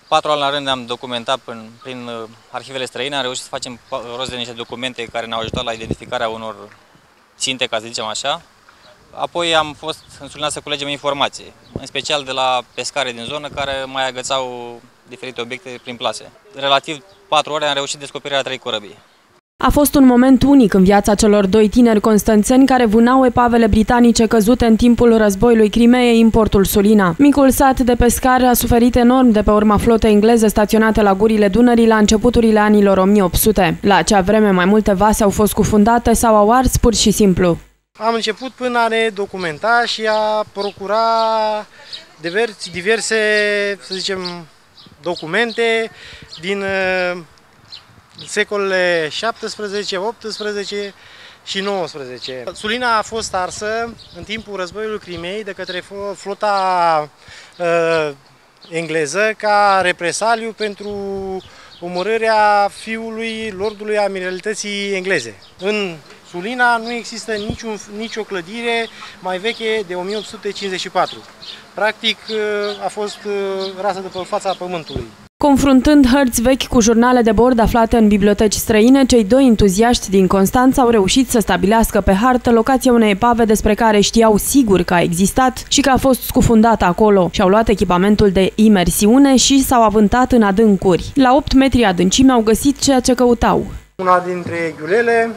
4 ani la rând ne-am documentat prin arhivele străine, am reușit să facem rost de niște documente care ne-au ajutat la identificarea unor ținte, ca să zicem așa. Apoi am fost în Sulina să culegem informații, în special de la pescare din zonă care mai agățau diferite obiecte prin plase. Relativ 4 ore am reușit descoperirea 3 corăbii. A fost un moment unic în viața celor doi tineri constanțeni care vânau epavele britanice căzute în timpul războiului Crimeei în portul Sulina. Micul sat de pescar a suferit enorm de pe urma flotei engleze staționate la gurile Dunării la începuturile anilor 1800. La acea vreme mai multe vase au fost scufundate sau au ars pur și simplu. Am început până a ne documenta și a procura diverse, să zicem, documente din secolele 17, 18 și 19. Sulina a fost arsă în timpul războiului Crimeei de către flota engleză ca represaliu pentru omorârea fiului lordului amiralității engleze. În Sulina nu există nicio clădire mai veche de 1854. Practic a fost rasă de pe fața pământului. Confruntând hărți vechi cu jurnale de bord aflate în biblioteci străine, cei doi entuziaști din Constanța au reușit să stabilească pe hartă locația unei epave despre care știau sigur că a existat și că a fost scufundată acolo. Și-au luat echipamentul de imersiune și s-au avântat în adâncuri. La 8 metri adâncime au găsit ceea ce căutau. Una dintre ghiulele,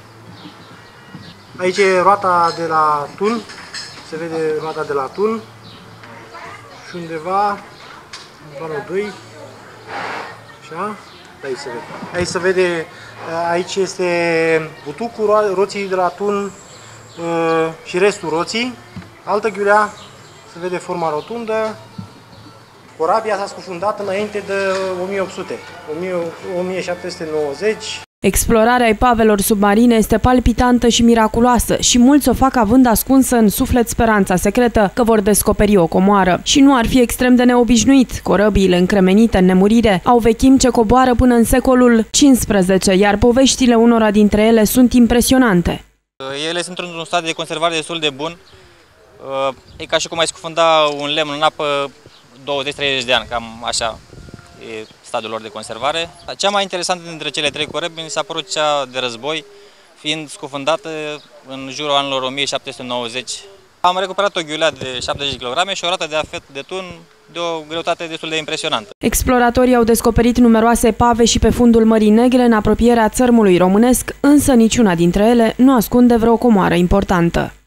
aici e roata de la tun, se vede roata de la tun și undeva în planul 2. Așa? Aici se vede. Aici se vede, aici este butucul roții de la tun și restul roții. Altă ghiulea, se vede forma rotundă. Corabia s-a scufundat înainte de 1800, 1790. Explorarea epavelor submarine este palpitantă și miraculoasă și mulți o fac având ascunsă în suflet speranța secretă că vor descoperi o comoară. Și nu ar fi extrem de neobișnuit. Corăbiile încremenite în nemurire au vechimi ce coboară până în secolul XV, iar poveștile unora dintre ele sunt impresionante. Ele sunt într-un stadiu de conservare destul de bun. E ca și cum ai scufunda un lemn în apă 20-30 de ani, cam așa e stadiul lor de conservare. Cea mai interesantă dintre cele 3 corăbii mi s-a părut cea de război, fiind scufundată în jurul anilor 1790. Am recuperat o ghiulea de 70 kg și o rată de afet de tun de o greutate destul de impresionantă. Exploratorii au descoperit numeroase epave și pe fundul Mării Negre în apropierea țărmului românesc, însă niciuna dintre ele nu ascunde vreo comoară importantă.